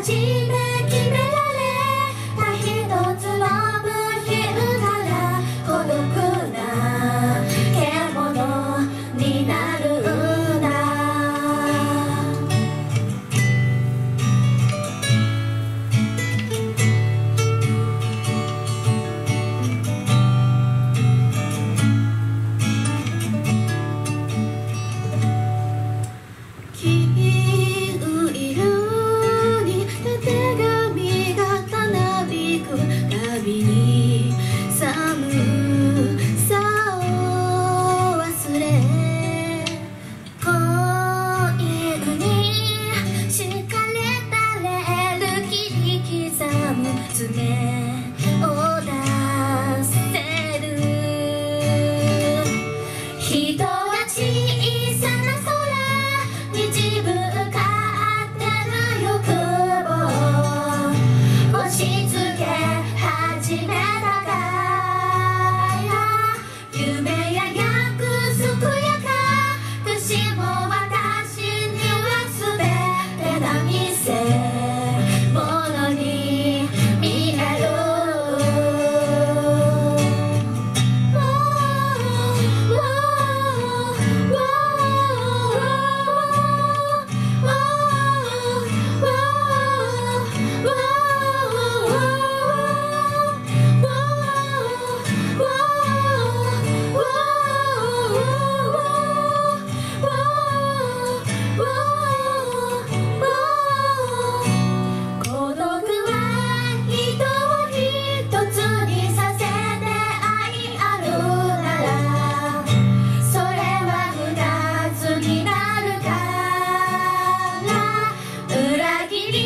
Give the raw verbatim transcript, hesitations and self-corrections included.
初め決められた一つの部品から孤独な獣になるんだ。金色に手紙がたなびくたびに寒さを忘れ子犬に敷かれたレール切り刻む爪を出せる人が小さな空に自分勝手な欲望押し付け始めたから夢や約束や隠しも私には全てが見せ物に見える。裏切り